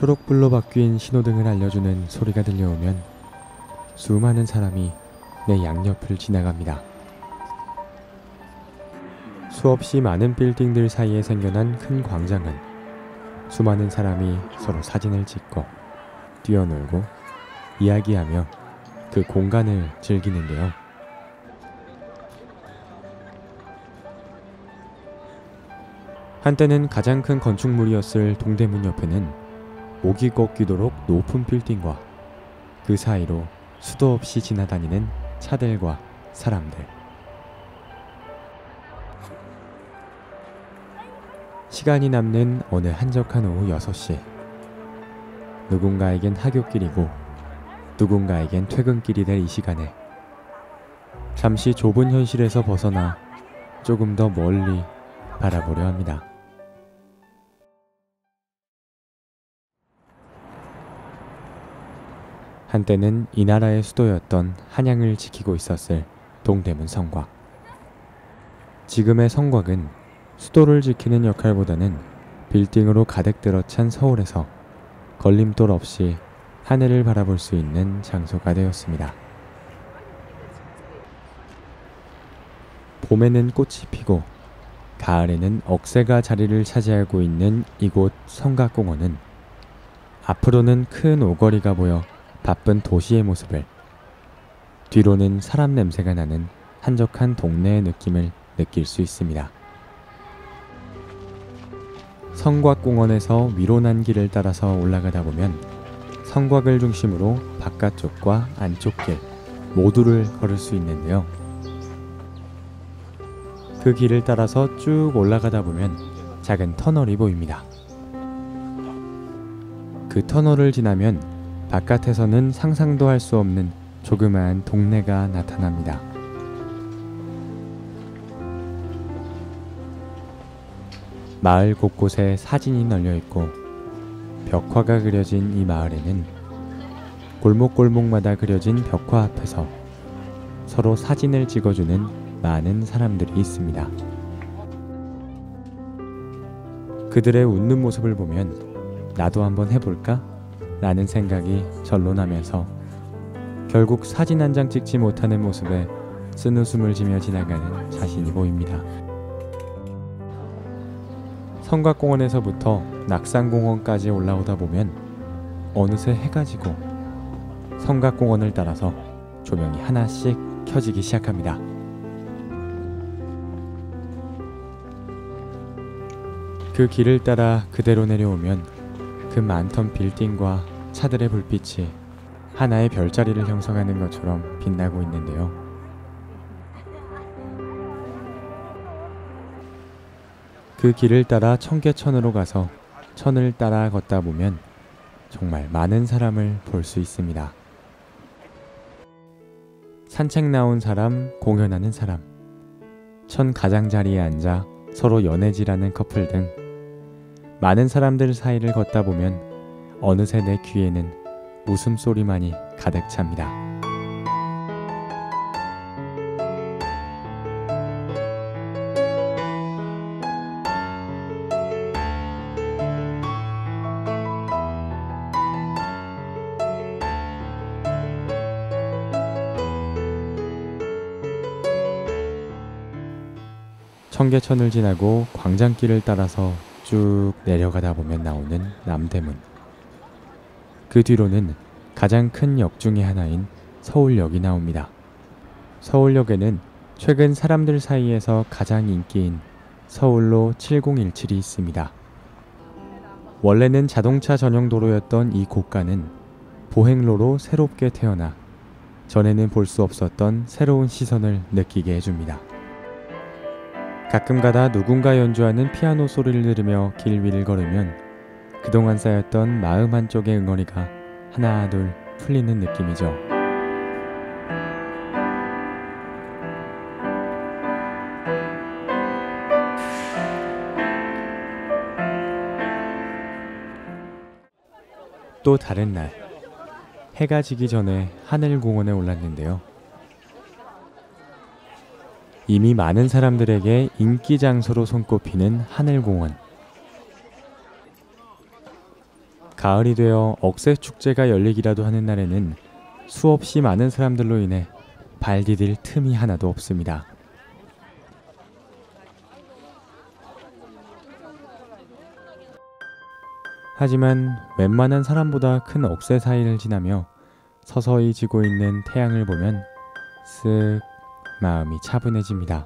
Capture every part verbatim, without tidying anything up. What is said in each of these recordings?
초록불로 바뀐 신호등을 알려주는 소리가 들려오면 수많은 사람이 내 양옆을 지나갑니다. 수없이 많은 빌딩들 사이에 생겨난 큰 광장은 수많은 사람이 서로 사진을 찍고 뛰어놀고 이야기하며 그 공간을 즐기는데요. 한때는 가장 큰 건축물이었을 동대문 옆에는 목이 꺾이도록 높은 빌딩과 그 사이로 수도 없이 지나다니는 차들과 사람들. 시간이 남는 어느 한적한 오후 여섯 시. 누군가에겐 하굣길이고 누군가에겐 퇴근길이 될 이 시간에 잠시 좁은 현실에서 벗어나 조금 더 멀리 바라보려 합니다. 한때는 이 나라의 수도였던 한양을 지키고 있었을 동대문 성곽. 지금의 성곽은 수도를 지키는 역할보다는 빌딩으로 가득 들어찬 서울에서 걸림돌 없이 하늘을 바라볼 수 있는 장소가 되었습니다. 봄에는 꽃이 피고 가을에는 억새가 자리를 차지하고 있는 이곳 성곽공원은 앞으로는 큰 오거리가 보여 바쁜 도시의 모습을, 뒤로는 사람 냄새가 나는 한적한 동네의 느낌을 느낄 수 있습니다. 성곽공원에서 위로 난 길을 따라서 올라가다 보면 성곽을 중심으로 바깥쪽과 안쪽 길 모두를 걸을 수 있는데요. 그 길을 따라서 쭉 올라가다 보면 작은 터널이 보입니다. 그 터널을 지나면 바깥에서는 상상도 할 수 없는 조그마한 동네가 나타납니다. 마을 곳곳에 사진이 널려있고 벽화가 그려진 이 마을에는 골목골목마다 그려진 벽화 앞에서 서로 사진을 찍어주는 많은 사람들이 있습니다. 그들의 웃는 모습을 보면 나도 한번 해볼까? 라는 생각이 절로 나면서 결국 사진 한 장 찍지 못하는 모습에 쓴웃음을 지며 지나가는 자신이 보입니다. 성곽공원에서부터 낙산공원까지 올라오다 보면 어느새 해가 지고 성곽공원을 따라서 조명이 하나씩 켜지기 시작합니다. 그 길을 따라 그대로 내려오면 그 많던 빌딩과 차들의 불빛이 하나의 별자리를 형성하는 것처럼 빛나고 있는데요. 그 길을 따라 청계천으로 가서 천을 따라 걷다 보면 정말 많은 사람을 볼 수 있습니다. 산책 나온 사람, 공연하는 사람, 천 가장자리에 앉아 서로 연애질하는 커플 등 많은 사람들 사이를 걷다 보면 어느새 내 귀에는 웃음소리만이 가득 찹니다. 청계천을 지나고 광장길을 따라서 쭉 내려가다 보면 나오는 남대문. 그 뒤로는 가장 큰 역 중의 하나인 서울역이 나옵니다. 서울역에는 최근 사람들 사이에서 가장 인기인 서울로 칠공일칠이 있습니다. 원래는 자동차 전용 도로였던 이 고가는 보행로로 새롭게 태어나 전에는 볼 수 없었던 새로운 시선을 느끼게 해줍니다. 가끔가다 누군가 연주하는 피아노 소리를 들으며 길 위를 걸으면 그동안 쌓였던 마음 한쪽의 응어리가 하나 둘 풀리는 느낌이죠. 또 다른 날, 해가 지기 전에 하늘공원에 올랐는데요. 이미 많은 사람들에게 인기 장소로 손꼽히는 하늘공원. 가을이 되어 억새 축제가 열리기라도 하는 날에는 수없이 많은 사람들로 인해 발 디딜 틈이 하나도 없습니다. 하지만 웬만한 사람보다 큰 억새 사이를 지나며 서서히 지고 있는 태양을 보면 쓱 마음이 차분해집니다.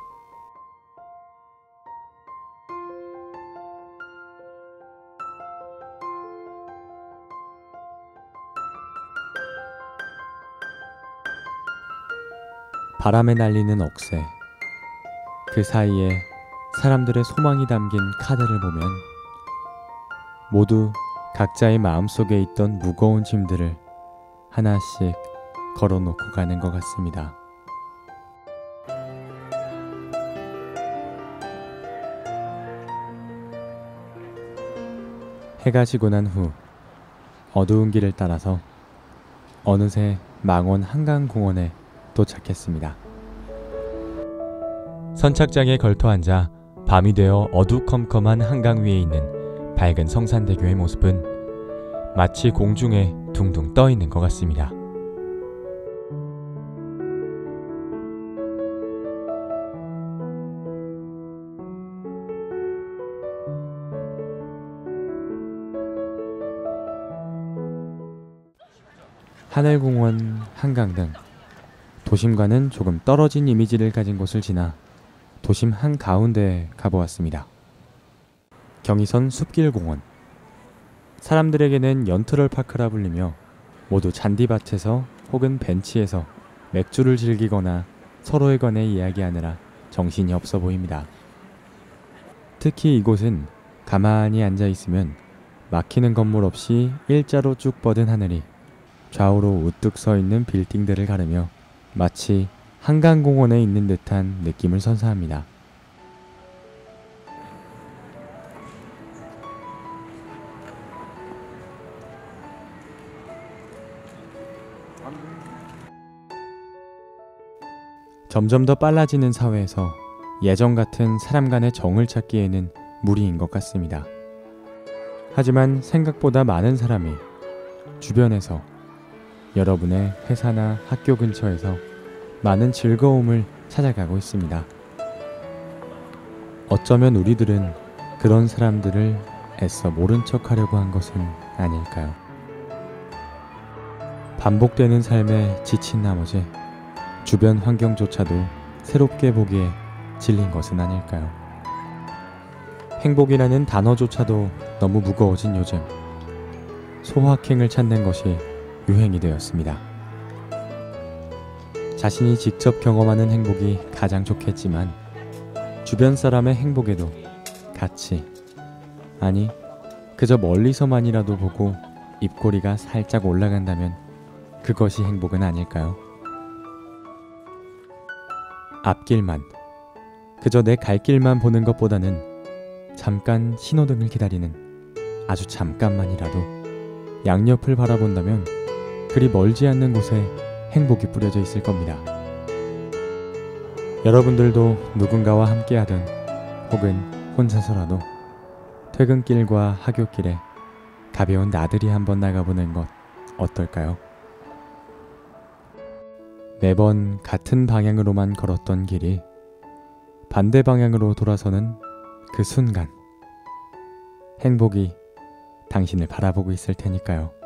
바람에 날리는 억새, 그 사이에 사람들의 소망이 담긴 카드를 보면 모두 각자의 마음속에 있던 무거운 짐들을 하나씩 걸어놓고 가는 것 같습니다. 해가 지고 난 후 어두운 길을 따라서 어느새 망원 한강공원에 도착했습니다. 선착장에 걸터 앉아 밤이 되어 어두컴컴한 한강 위에 있는 밝은 성산대교의 모습은 마치 공중에 둥둥 떠 있는 것 같습니다. 하늘공원, 한강 등 도심과는 조금 떨어진 이미지를 가진 곳을 지나 도심 한가운데에 가보았습니다. 경의선 숲길공원. 사람들에게는 연트럴파크라 불리며 모두 잔디밭에서 혹은 벤치에서 맥주를 즐기거나 서로에 관해 이야기하느라 정신이 없어 보입니다. 특히 이곳은 가만히 앉아 있으면 막히는 건물 없이 일자로 쭉 뻗은 하늘이 좌우로 우뚝 서 있는 빌딩들을 가르며 마치 한강공원에 있는 듯한 느낌을 선사합니다. 점점 더 빨라지는 사회에서 예전 같은 사람 간의 정을 찾기에는 무리인 것 같습니다. 하지만 생각보다 많은 사람이 주변에서, 여러분의 회사나 학교 근처에서 많은 즐거움을 찾아가고 있습니다. 어쩌면 우리들은 그런 사람들을 애써 모른 척 하려고 한 것은 아닐까요? 반복되는 삶에 지친 나머지 주변 환경조차도 새롭게 보기에 질린 것은 아닐까요? 행복이라는 단어조차도 너무 무거워진 요즘, 소확행을 찾는 것이 유행이 되었습니다. 자신이 직접 경험하는 행복이 가장 좋겠지만 주변 사람의 행복에도 같이, 아니 그저 멀리서만이라도 보고 입꼬리가 살짝 올라간다면 그것이 행복은 아닐까요? 앞길만, 그저 내 갈 길만 보는 것보다는 잠깐 신호등을 기다리는 아주 잠깐만이라도 양옆을 바라본다면 그리 멀지 않는 곳에 행복이 뿌려져 있을 겁니다. 여러분들도 누군가와 함께하든 혹은 혼자서라도 퇴근길과 하굣길에 가벼운 나들이 한번 나가보는 것 어떨까요? 매번 같은 방향으로만 걸었던 길이 반대 방향으로 돌아서는 그 순간, 행복이 당신을 바라보고 있을 테니까요.